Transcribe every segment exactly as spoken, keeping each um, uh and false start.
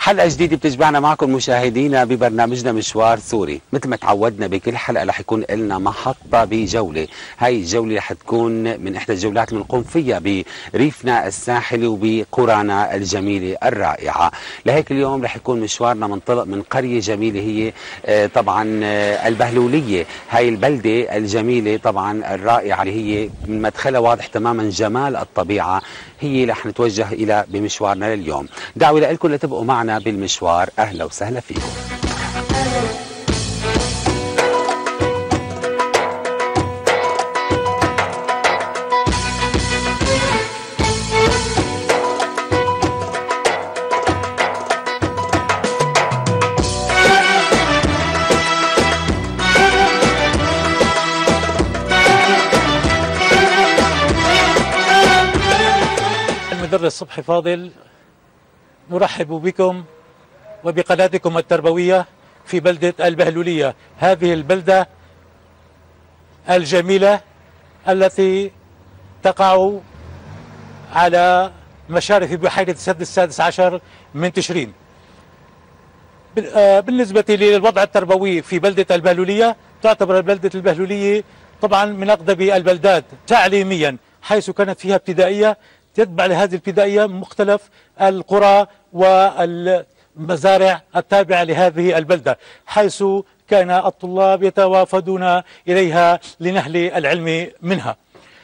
حلقة جديدة بتجمعنا معكم مشاهدينا ببرنامجنا مشوار سوري. مثل ما تعودنا بكل حلقة رح يكون لنا محطة بجولة. هاي الجولة رح تكون من إحدى الجولات اللي بنقوم فيها بريفنا الساحلي وبقرانا الجميلة الرائعة. لهيك اليوم رح يكون مشوارنا منطلق من قرية جميلة هي طبعا البهلولية. هاي البلدة الجميلة طبعا الرائعة اللي هي من مدخلها واضح تماما جمال الطبيعة، هي رح نتوجه إلى بمشوارنا لليوم. دعوة لكم لتبقوا معنا بالمشوار. أهلا وسهلا فيكم. المدرس صبحي فاضل، نرحب بكم وبقناتكم التربوية في بلدة البهلولية، هذه البلدة الجميلة التي تقع على مشارف بحيرة السد السادس عشر من تشرين. بالنسبة للوضع التربوي في بلدة البهلولية، تعتبر بلدة البهلولية طبعا من أقدم البلدات تعليميا، حيث كانت فيها ابتدائية تتبع لهذه الابتدائية مختلف القرى والمزارع التابعة لهذه البلدة، حيث كان الطلاب يتوافدون إليها لنهل العلم منها.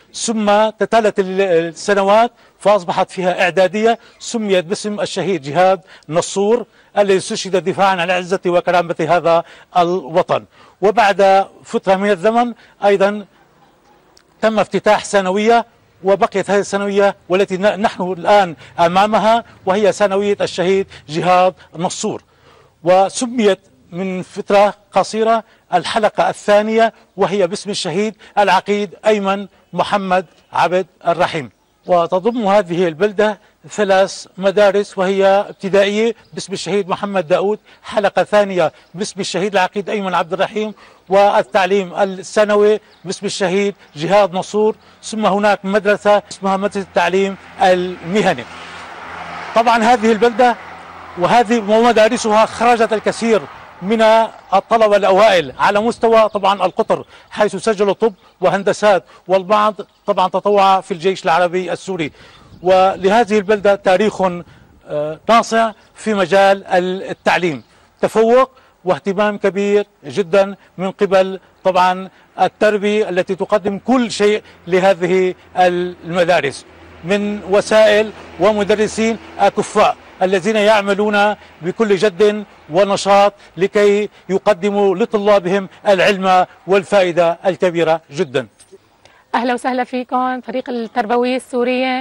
ثم تتالت السنوات فأصبحت فيها إعدادية سميت باسم الشهيد جهاد نصور الذي استشهد دفاعا عن عزة وكرامة هذا الوطن. وبعد فترة من الزمن أيضا تم افتتاح ثانوية، وبقيت هذه الثانوية والتي نحن الآن أمامها وهي ثانوية الشهيد جهاد نصور، وسميت من فترة قصيرة الحلقة الثانية وهي باسم الشهيد العقيد أيمن محمد عبد الرحيم. وتضم هذه البلدة ثلاث مدارس، وهي ابتدائية باسم الشهيد محمد داود، حلقة ثانية باسم الشهيد العقيد أيمن عبد الرحيم، والتعليم الثانوي باسم الشهيد جهاد نصور، ثم هناك مدرسة اسمها مدرسة التعليم المهني. طبعا هذه البلدة وهذه ومدارسها خرجت الكثير من الطلبة الأوائل على مستوى طبعا القطر، حيث سجلوا طب وهندسات، والبعض طبعا تطوع في الجيش العربي السوري. ولهذه البلدة تاريخ ناصع في مجال التعليم، تفوق واهتمام كبير جدا من قبل طبعا التربية التي تقدم كل شيء لهذه المدارس من وسائل ومدرسين أكفاء الذين يعملون بكل جد ونشاط لكي يقدموا لطلابهم العلم والفائدة الكبيرة جدا. أهلا وسهلا فيكم فريق التربوية السورية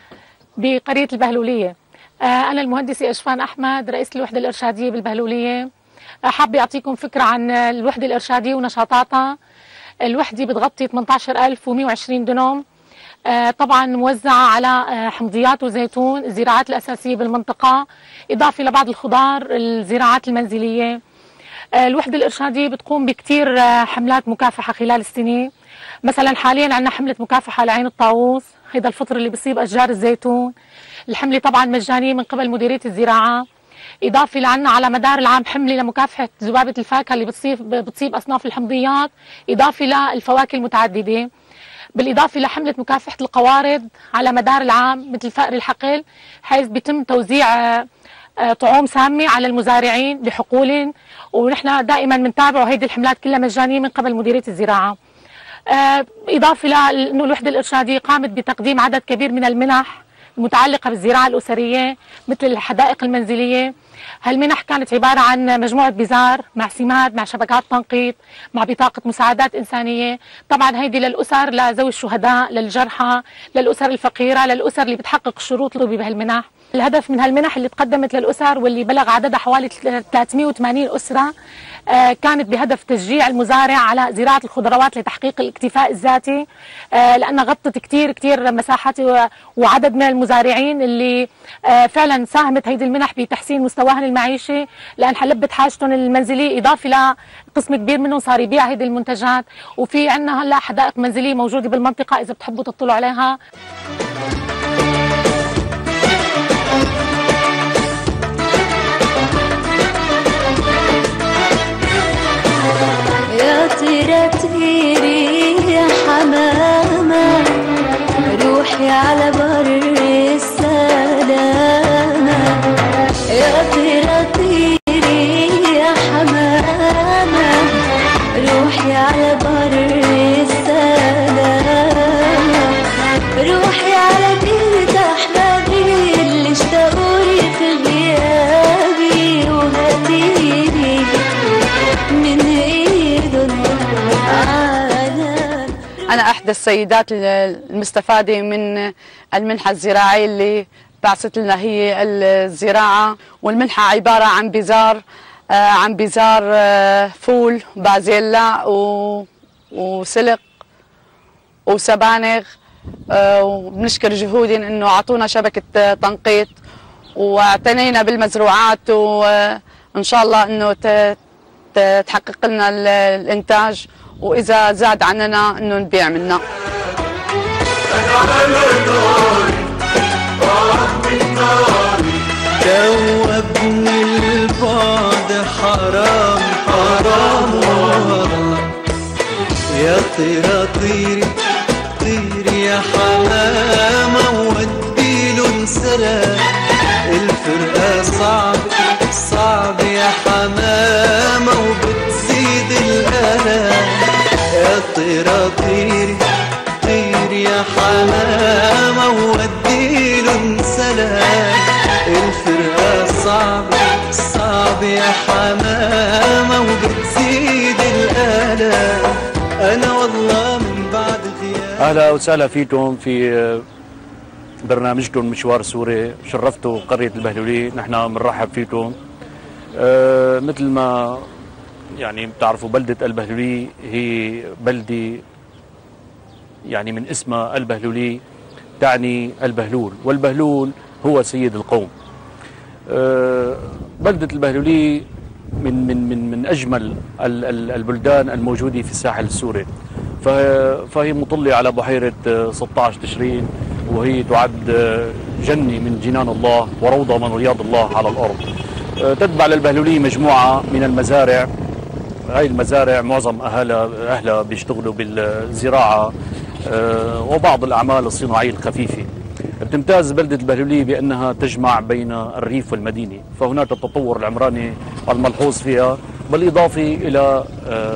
بقرية البهلولية. أنا المهندسة أشفان أحمد، رئيسة الوحدة الإرشادية بالبهلولية. حابة أعطيكم فكرة عن الوحدة الإرشادية ونشاطاتها. الوحدة بتغطي ثمانية عشر ألف ومئة وعشرين دنم، طبعا موزعة على حمضيات وزيتون، الزراعات الأساسية بالمنطقة، إضافة لبعض الخضار، الزراعات المنزلية. الوحدة الإرشادية بتقوم بكتير حملات مكافحة خلال السنة. مثلا حاليا عندنا حملة مكافحة لعين الطاووس، هيدا الفطر اللي بيصيب أشجار الزيتون. الحملة طبعا مجانية من قبل مديرية الزراعة. إضافة لعنا على مدار العام حملة لمكافحة ذبابة الفاكهة اللي بتصيب بتصيب أصناف الحمضيات، إضافة للفواكه المتعددة. بالإضافة لحملة مكافحة القوارض على مدار العام مثل فأر الحقل، حيث بيتم توزيع طعوم سامة على المزارعين بحقول، ونحن دائما بنتابع هيدي الحملات كلها مجانية من قبل مديرية الزراعة. إضافة لأنه الوحدة الإرشادية قامت بتقديم عدد كبير من المنح المتعلقة بالزراعة الأسرية مثل الحدائق المنزلية. هالمنح كانت عبارة عن مجموعة بزار مع سماد مع شبكات تنقيط مع بطاقة مساعدات إنسانية، طبعا هيدي للأسر لذوي الشهداء، للجرحى، للأسر الفقيرة، للأسر اللي بتحقق الشروط اللي بهالمنح. الهدف من هالمنح اللي تقدمت للأسر واللي بلغ عددها حوالي ثلاثمئة وثمانين أسرة كانت بهدف تشجيع المزارع على زراعة الخضروات لتحقيق الاكتفاء الذاتي، لأنها غطت كتير كتير مساحات وعدد من المزارعين اللي فعلا ساهمت هيدي المنح بتحسين مستواهم المعيشي، لأن حلبت حاجتهم المنزلية، إضافة لقسم كبير منهم صار يبيع هيدي المنتجات. وفي عندنا هلا حدائق منزلية موجودة بالمنطقة إذا بتحبوا تطلعوا عليها. إحدى السيدات المستفادة من المنحة الزراعية اللي بعثت لنا هي الزراعة. والمنحة عبارة عن بزار عن بزار فول بازيلا وسلق وسبانغ. وبنشكر جهودهم انه اعطونا شبكة تنقيط واعتنينا بالمزروعات، وان شاء الله انه تحقق لنا الانتاج، واذا زاد عننا انه نبيع منها. دوبني البعد حرام حرام والله، يا طيرة طيري طيري يا حمامة وديله سلام. الفرقة صعب صعب يا حمامة وبتزيد الآلام، يا طيرة طيري طيري يا حمامة وديله سلام. الفرقة صعب صعب يا حمامة وبتزيد الآلام. أنا والله من بعد غياب. أهلا وسهلا فيكم في برنامجكم مشوار سوري. شرفتوا قرية البهلولية، نحن بنرحب فيكم. أه مثل ما يعني بتعرفوا بلدة البهلولية هي بلدة يعني من اسمها البهلولية تعني البهلول، والبهلول هو سيد القوم. أه بلدة البهلولية من من من من اجمل البلدان الموجوده في الساحل السوري، فهي مطلة على بحيرة ستة عشر تشرين، وهي تعد جنة من جنان الله وروضة من رياض الله على الأرض. تتبع للبهلولية مجموعة من المزارع. هاي المزارع معظم أهلها أهلها بيشتغلوا بالزراعة وبعض الأعمال الصناعية الخفيفة. بتمتاز بلدة البهلولية بأنها تجمع بين الريف والمدينة، فهناك التطور العمراني الملحوظ فيها، بالإضافة إلى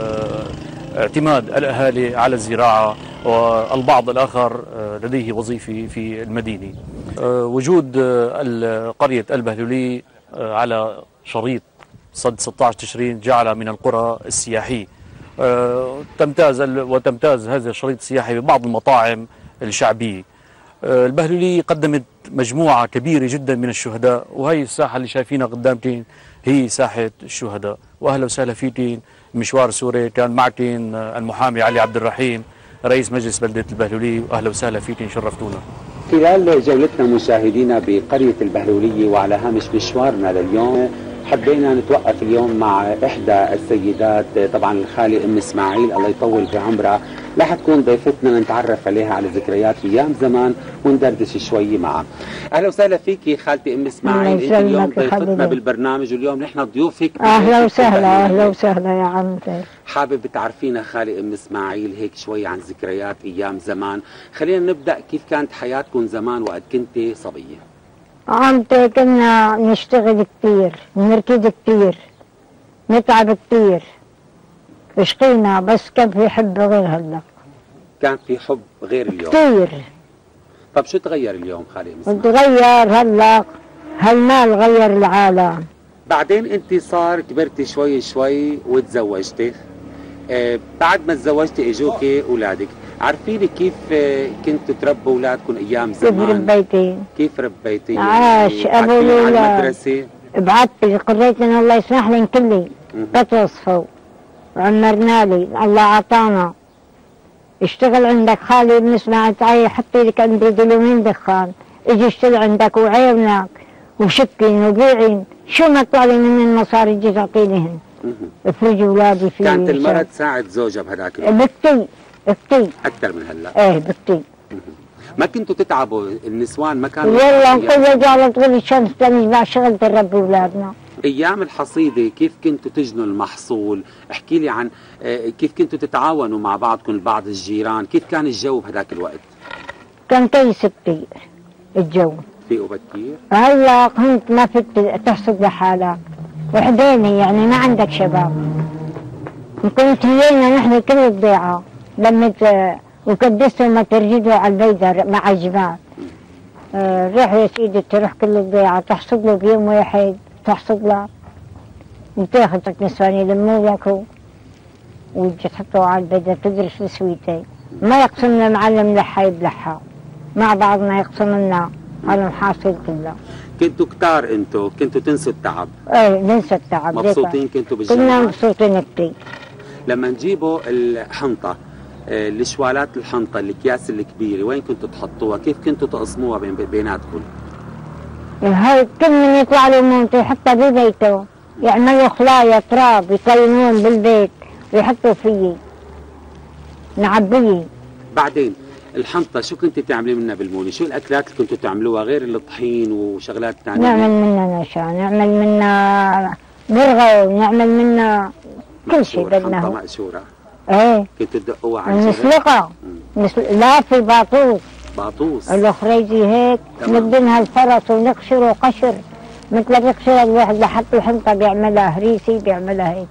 اعتماد الأهالي على الزراعة، والبعض الآخر لديه وظيفة في المدينة. وجود قرية البهلولية على شريط صد ستة عشر تشرين جعلها من القرى السياحية. تمتاز وتمتاز هذا الشريط السياحي ببعض المطاعم الشعبية. البهلولية قدمت مجموعة كبيرة جدا من الشهداء، وهي الساحة اللي شايفينها قدامتين هي ساحة الشهداء. وأهلا وسهلا فيكين مشوار سوري. كان معكين المحامي علي عبد الرحيم رئيس مجلس بلدة البهلولية، وأهلا وسهلا فيكين، شرفتونا. خلال جولتنا مشاهدينا بقرية البهلولية وعلى هامش مشوارنا لليوم، حبينا نتوقف اليوم مع إحدى السيدات، طبعا الخالة أم إسماعيل الله يطول بعمرها، رح تكون ضيفتنا نتعرف عليها على ذكريات أيام زمان وندردش شوي معها. أهلا وسهلا فيكي خالتي أم إسماعيل، أنت اليوم ضيفتنا بالبرنامج، واليوم نحن ضيوفك. أهلا وسهلا أهلا وسهلا يا عمتي. حابب تعرفينا خالة أم إسماعيل هيك شوي عن ذكريات أيام زمان. خلينا نبدأ، كيف كانت حياتكم زمان وقت كنتي صبية؟ عمتي كنا نشتغل كثير، نركض كثير، نتعب كثير، شقينا، بس كان في حب غير هلا. كان في حب غير اليوم كثير. طب شو تغير اليوم خالي ام إسماعيل؟ تغير هلا، هالمال غير العالم. بعدين انت صار كبرتي شوي شوي وتزوجتي. آه بعد ما تزوجتي اجوكي اولادك، عرفيني كيف آه كنتوا تربوا اولادكم ايام زمان؟ كيف ربيتي؟ كيف ربيتي؟ عاش ابو الاولاد على المدرسه؟ بعتي قريت لنا الله يسمح لي كلي بتوصفوا وعمرنا لي، الله اعطانا. اشتغل عندك خالي ابن اسماعيل، تعي حطي لك عندي دلومين دخان، اجي اشتغل عندك وعيونك وشكين وبيعين، شو ما طالي من المصاري اجي تعطينيهن. افرجي اولادي في كانت المرأة تساعد زوجها بهذاك الوقت؟ بكتي بكتي اكثر من هلا؟ ايه بكتي. ما كنتوا تتعبوا النسوان؟ ما كانوا والله نقول على طول الشمس لنجمع شغل تربي اولادنا. ايام الحصيده كيف كنتوا تجنوا المحصول؟ احكي لي عن كيف كنتوا تتعاونوا مع بعضكم البعض، الجيران، كيف كان الجو بهذاك الوقت؟ كان كيس كثير الجو. فيقوا بكير؟ هلا كنت ما فيك تحصد لحالك، وحديني يعني ما عندك شباب. كنت هينا نحن كل الضيعه لما وكدسوا ما ترجدوا على البيدر مع الجماعة. آه روح يا سيدي تروح كل الضيعه تحصد له بيوم واحد، تحصد له وتاخذ لك نسوان يلموا لك وتجي تحطوه على البيدر تدرس السويتين. ما يقسم لنا معلم لحة يبلحها، مع بعضنا يقسم لنا على المحاصيل كلها. كنتوا كتار انتوا، كنتوا تنسوا التعب. ايه ننسى التعب. مبسوطين كنتوا كنا بالجامعات؟ مبسوطين كتير. لما نجيبوا الحنطة، آه، الشوالات الحنطة، الأكياس الكبيرة، وين كنتوا تحطوها؟ كيف كنتوا تقسموها بين بيناتكم؟ هاي كل من يطلع له مونته يحطها ببيته، يعملوا خلايا تراب يطينون بالبيت ويحطوا فيه نعبيه. بعدين الحنطة شو كنت تعملي منها بالمولي؟ شو الأكلات اللي كنتوا تعملوها غير الطحين وشغلات ثانية؟ نعمل منها نشا، نعمل منها مرغة، ونعمل منها كل شيء بدنا. حنطة مقشورة. ايه كنتوا تدقوها على الجبل؟ نسلقها. نسل... لا في باطوس. باطوس. الخريجي هيك نبنها الفرس ونقشره قشر مثل بيقشر الواحد لحتى الحنطة بيعملها هريسي بيعملها هيك.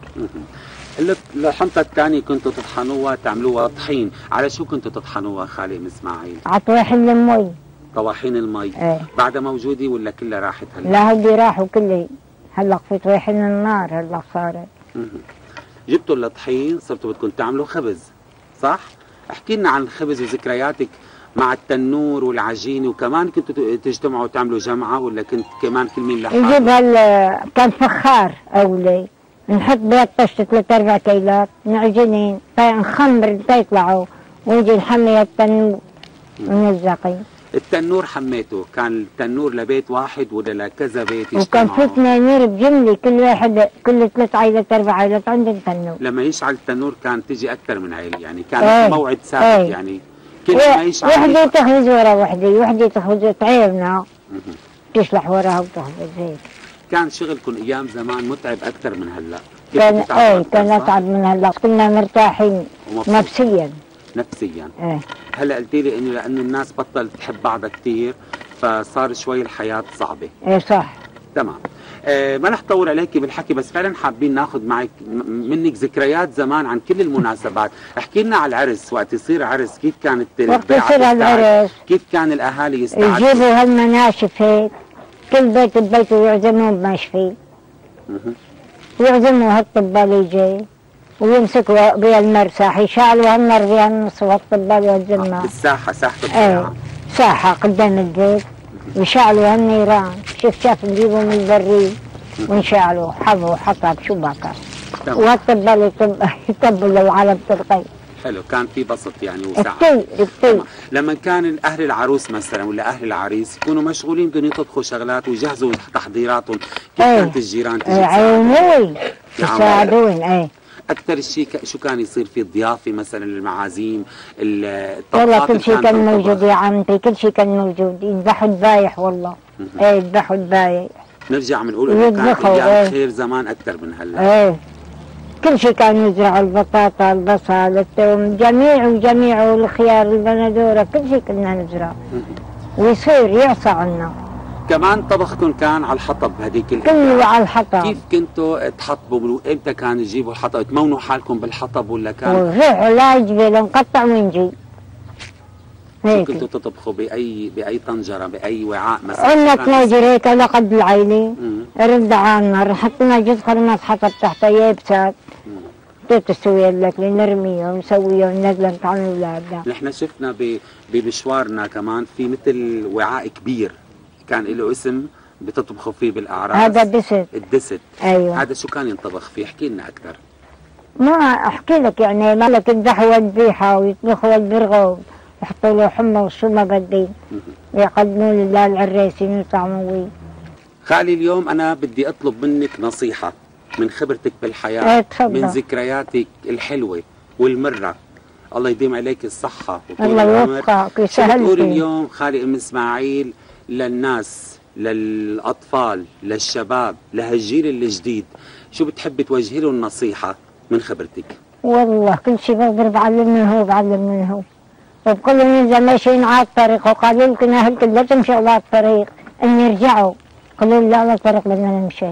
الحنطة الثانية كنتوا تطحنوها تعملوها طحين، على شو كنتوا تطحنوها خالي ام اسماعيل؟ على طواحين المي. طواحين المي. ايه. بعدها موجودة ولا كلها راحت هلا؟ لا هدي راحوا كلهم، هلا في طواحين النار هلا صارت. جبتوا الطحين صرتوا بدكم تعملوا خبز، صح؟ احكي لنا عن الخبز وذكرياتك مع التنور والعجينة، وكمان كنتوا تجتمعوا وتعملوا جمعة ولا كنت كمان كل مين لحاله؟ يجيب هال كان فخار أولي، نحط بيض طشت ثلاث أربع كيلات معجنين، نخمر تيطلعوا ونجي نحمي التنور ونلزقين. التنور حميته، كان التنور لبيت واحد ولا لكذا بيت يجتمعوا؟ وكان في تنانير بجملة، كل واحد كل ثلاث عائلات أربع عائلات عندهم تنور. لما يشعل التنور كان تيجي أكثر من عائلة، يعني كان ايه. موعد ثابت. ايه. يعني كل ما يشعل وحدة تخبز ورا وحدة، وحدة تخبز تعيرنا تشلح وراها وتخبز هيك. كان شغلكم ايام زمان متعب اكثر من هلا؟ كان ايه كان اتعب من هلا، كنا مرتاحين نفسيا. نفسيا. ايه. هلا قلتي لي انه لانه الناس بطلت تحب بعضها كثير فصار شوي الحياه صعبه. ايه صح. تمام. آه ما رح طول عليكي بالحكي، بس فعلا حابين ناخذ معك منك ذكريات زمان عن كل المناسبات. احكي لنا على العرس، وقت يصير عرس كيف كانت وقت يصير العرس كيف كان الاهالي يستعدوا؟ يجيبوا هالمناشف هيك، كل بيت ببيته يعزمون بمشفي. يعزموا هالطبال يجي ويمسكوا بها المرساح، يشعلوا هالنار بها النص والطبال والزلمه. بالساحه، ساحه الضيعه. ايه ساحه قدام البيت ويشعلوا هالنيران، شوف شاف نجيبوا من البريد ونشعلوا حظ وحطب شو بكر. وهالطبال يطبلوا على الطرقين. حلو، كان في بسط يعني وسعه. كثير كثير. لما كان اهل العروس مثلا ولا اهل العريس يكونوا مشغولين بدهم يطبخوا شغلات ويجهزوا تحضيراتهم، كيف ايه. كانت الجيران تجي ايه عيوني يساعدون. ايه اكثر شيء شو كان يصير في الضيافه مثلا المعازيم والله كل شيء كان موجود يا عمتي، كل شيء كان موجود، يذبحوا الذبايح والله. ايه يذبحوا الذبايح. نرجع بنقول انه كان ايام ايه. خير زمان اكثر من هلا. ايه كل شيء كانوا يزرعوا البطاطا، البصل، الثوم، جميع وجميع والخيار، البندوره، كل شيء كنا نزرع. ويصير يعصى عنا. كمان طبخكم كان على الحطب هذيك كله على الحطب. كيف كنتوا تحطبوا؟ امتى كانوا يجيبوا الحطب؟ تمونوا حالكم بالحطب ولا كان؟ ونروحوا لا جبال نقطع ونجي. شو كنتوا تطبخوا باي باي طنجره باي وعاء مثلا؟ عندنا طناجر هيك على قد العيله، رد على النار، حطينا جزء خرمات حطب تحتها يابسات. تسوي لك نرميه ونسويه وننزله عن اولادنا. نحن شفنا بمشوارنا كمان في مثل وعاء كبير كان له اسم بتطبخوا فيه بالاعراس. هذا دست. الدست. ايوه. هذا شو كان ينطبخ فيه؟ احكي لنا اكثر. ما احكي لك يعني ما لك يذبحوا الذبيحه ويطبخوا البرغل ويحطوا له حمى وشو ما بدي ويقدموا لله العريسين ويطعموا. خالي اليوم انا بدي اطلب منك نصيحه من خبرتك بالحياه، ايه من ذكرياتك الحلوه والمره. الله يديم عليك الصحه وطول الله العمر. يوفقك ويسهل. شو بتقول اليوم خالي ام اسماعيل للناس، للاطفال، للشباب، لهالجيل الجديد؟ شو بتحبي توجهي لهم نصيحه من خبرتك؟ والله كل شيء بقدر بعلم منه وبعلم منه، وبقول لهم اذا ماشيين على الطريق وقالوا لكم اهلكم لا تمشوا على الطريق ان يرجعوا، قالوا لا على الطريق بدنا نمشي.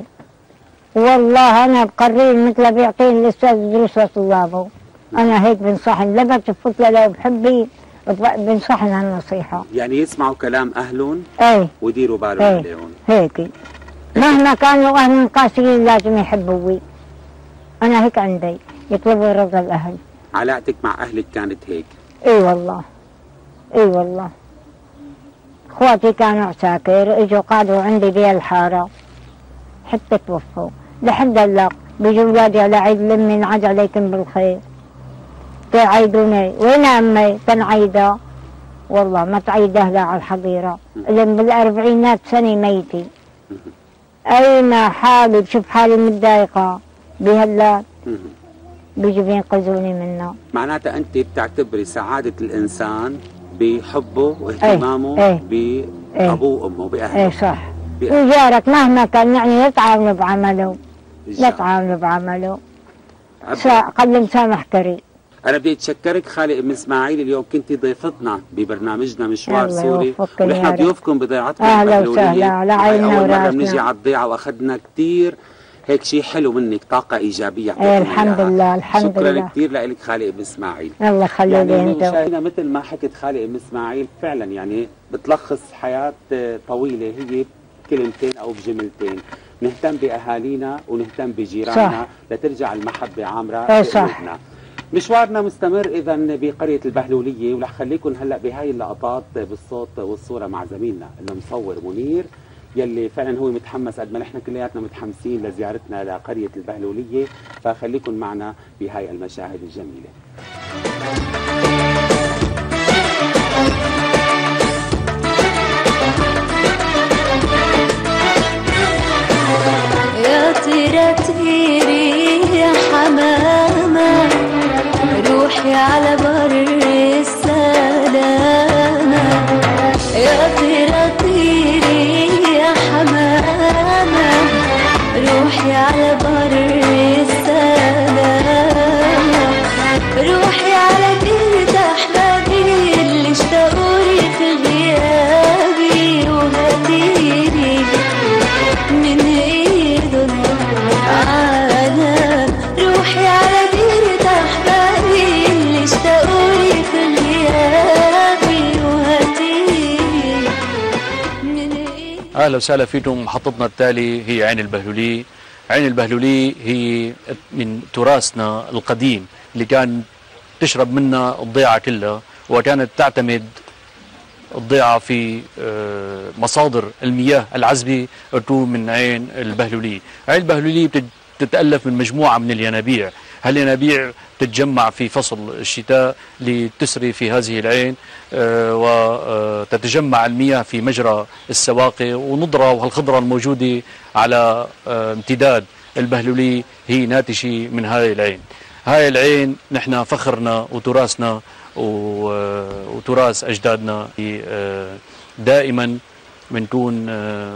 والله انا بقرين مثل بيعطيني الاستاذ دروس لطلابه، انا هيك بنصحن، لا بتفوت لا بحبي بنصحن هالنصيحه. يعني يسمعوا كلام اهلهم ايه ويديروا بالهم ايه عليهم. هيك مهما كانوا اهلهم قاسيين لازم يحبوي. انا هيك عندي يطلبوا رضا الاهل. علاقتك مع اهلك كانت هيك؟ اي والله اي والله. اخواتي كانوا عساكر اجوا قعدوا عندي بها الحاره حتى توفوا. لحد هلا بيجوا اولادي على عيد لمي نعاد عليكم بالخير. تعيدوني وين امي؟ تنعيدها والله ما تعيد اهلها على الحظيره، لان بالاربعينات سنه ميتي. اين حالي بشوف حالي متضايقه بهلا بيجوا بينقذوني منها. معناتها انت بتعتبري سعاده الانسان بحبه واهتمامه ايه ايه بابوه وامه باهله. ايه صح. وجارك مهما كان يعني لا تعاملوا بعمله، لا تعاملوا بعمله. قبل مسامح كريم. أنا بدي أتشكرك خالي أم إسماعيل، اليوم كنت ضيفتنا ببرنامجنا مشوار سوري، ونحن ضيوفكم بضيعتكم أهلا وسهلا على عيننا وراسنا. أول مرة بنجي على الضيعة وأخذنا كثير هيك شيء حلو منك، طاقة إيجابية. ايه الحمد لله الحمد شكرا لله. شكرا كثير لك خالي أم إسماعيل. الله يخلي لي أنت. يعني مثل ما حكت خالي أم إسماعيل فعلا يعني بتلخص حياة طويلة هي بكلمتين أو بجملتين، نهتم بأهالينا ونهتم بجيراننا لترجع المحبة عامرة في قلوبنا. مشوارنا مستمر اذا بقريه البهلوليه، ورح خليكم هلا بهاي اللقطات بالصوت والصوره مع زميلنا المصور منير يلي فعلا هو متحمس قد ما نحن كلياتنا متحمسين لزيارتنا لقريه البهلوليه، فخليكم معنا بهاي المشاهد الجميله. يا طيرة طيري يا حمامة روحي على بر السلامة، يا طيرة طيري يا حمامة روحي على بر السلامة، روحي على بيت أحبابي اللي اشتاقولي في غيابي، وهاتيلي من ايدهم عالم، روحي على بيت أحبابي اللي اشتاقولي في غيابي، وهاتيلي من ايدهم. اهلا وسهلا فيكم. محطتنا التالي هي عين البهلولية. عين البهلولية هي من تراثنا القديم اللي كان تشرب منها الضيعة كلها، وكانت تعتمد الضيعة في مصادر المياه العذبة تكون من عين البهلولية. عين البهلولية بتتألف من مجموعة من الينابيع، هالينابيع تتجمع في فصل الشتاء لتسري في هذه العين، وتتجمع المياه في مجرى السواقي، ونضرة وهالخضرة الموجودة على امتداد البهلولية هي ناتجة من هاي العين. هاي العين نحن فخرنا وتراثنا وتراث أجدادنا، دائما بنكون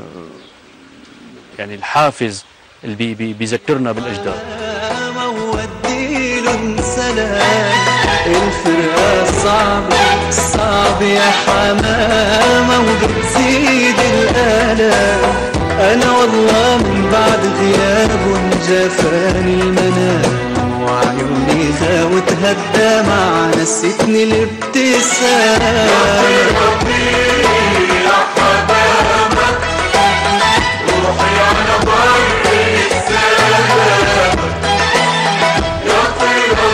يعني الحافز اللي بيذكرنا بالأجداد. الفرقة صعبة صعب يا حمامة وبتزيد الآلام، أنا والله من بعد غياب جفاني المنام، وعيوني غاوتها الدمع نسيتني الابتسام. يا حمامة روحي على بر السلام، يا طيرة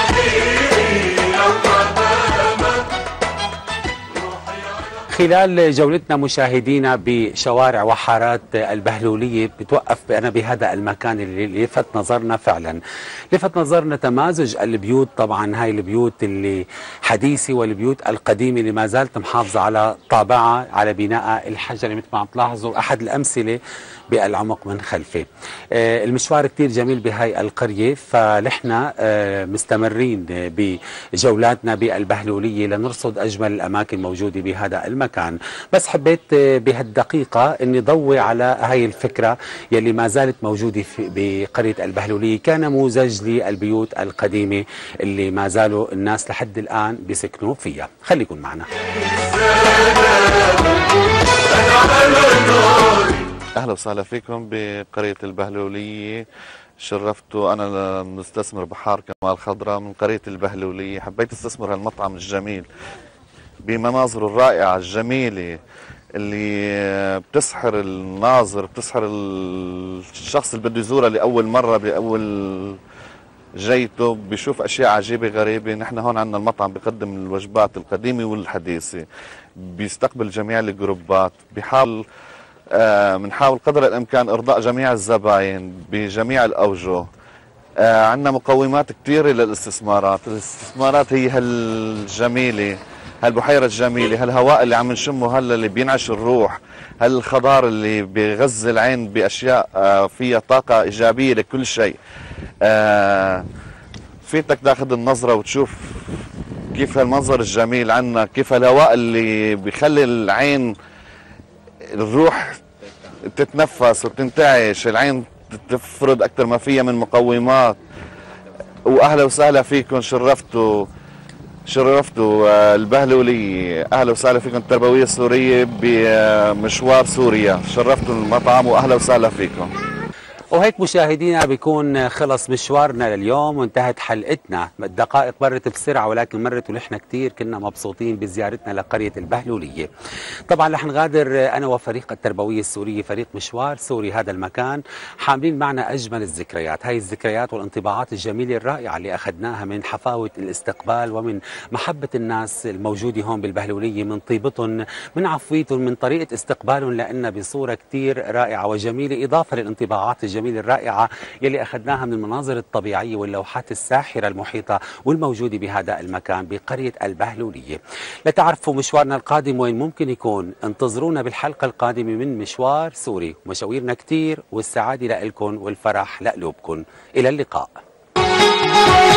خلال جولتنا مشاهدينا بشوارع وحارات البهلولية بتوقف أنا بهذا المكان اللي لفت نظرنا فعلا، لفت نظرنا تمازج البيوت. طبعا هاي البيوت اللي حديثة والبيوت القديمة اللي ما زالت محافظة على طابعها على بناء الحجري مثل ما عم تلاحظوا أحد الأمثلة بالعمق من خلفه. آه المشوار كتير جميل بهاي القرية، فنحن آه مستمرين بجولاتنا بالبهلولية لنرصد أجمل الأماكن الموجودة بهذا المكان. بس حبيت آه بهالدقيقة أني ضوي على هاي الفكرة يلي ما زالت موجودة بقرية البهلولية كنموذج للبيوت القديمة اللي ما زالوا الناس لحد الآن بيسكنوا فيها. خليكن معنا. أهلا وسهلا فيكم بقرية البهلولية. شرفتوا أنا المستثمر بحار كمال خضراء من قرية البهلولية. حبيت استثمر هالمطعم الجميل بمناظره الرائعة الجميلة اللي بتسحر الناظر، بتسحر الشخص اللي بده يزورها لأول مرة بأول جيته بيشوف اشياء عجيبه غريبه. نحن هون عندنا المطعم بيقدم الوجبات القديمه والحديثه، بيستقبل جميع الجروبات، بيحاول بنحاول آه قدر الامكان ارضاء جميع الزباين بجميع الاوجه. آه عندنا مقومات كثيره للاستثمارات، الاستثمارات هي هالجميله، هالبحيره الجميله، هالهواء اللي عم نشمه هلا اللي بينعش الروح، هالخضار اللي بيغذي العين باشياء آه فيها طاقه ايجابيه لكل شيء. آه فيتك تاخذ النظره وتشوف كيف هالمنظر الجميل عنا، كيف الهواء اللي بيخلي العين الروح تتنفس وتنتعش، العين تفرض اكثر ما فيها من مقومات. واهلا وسهلا فيكم، شرفتوا شرفتوا البهلولية، اهلا وسهلا فيكم التربوية السورية بمشوار سوريا، شرفتوا المطعم واهلا وسهلا فيكم. وهيك مشاهدينا بيكون خلص مشوارنا لليوم وانتهت حلقتنا. الدقائق مرت بسرعة ولكن مرت ونحن كتير كنا مبسوطين بزيارتنا لقرية البهلولية. طبعا رح نغادر أنا وفريق التربوية السورية، فريق مشوار سوري، هذا المكان حاملين معنا أجمل الذكريات. هاي الذكريات والانطباعات الجميلة الرائعة اللي أخذناها من حفاوة الاستقبال ومن محبة الناس الموجودة هون بالبهلولية، من طيبتهم، من عفويتهم، من طريقة استقبالهم لنا بصورة كتير رائعة وجميلة، إضافة للانطباعات الجميلة الرائعة يلي أخذناها من المناظر الطبيعية واللوحات الساحرة المحيطة والموجودة بهذا المكان بقرية البهلولية. لتعرفوا مشوارنا القادم وين ممكن يكون، انتظرونا بالحلقة القادمة من مشوار سوري. مشاويرنا كتير والسعادة لإلكم والفرح لقلوبكم. إلى اللقاء.